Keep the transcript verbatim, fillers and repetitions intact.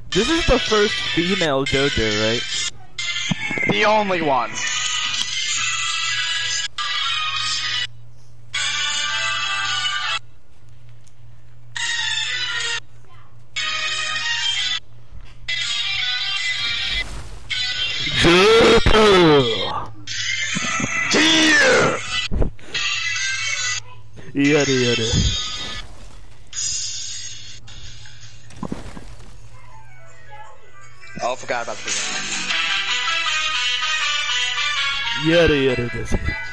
This is the first female JoJo, right? The only one. JoJo! Dear! Yada yada. Oh, I forgot about the Yada yada.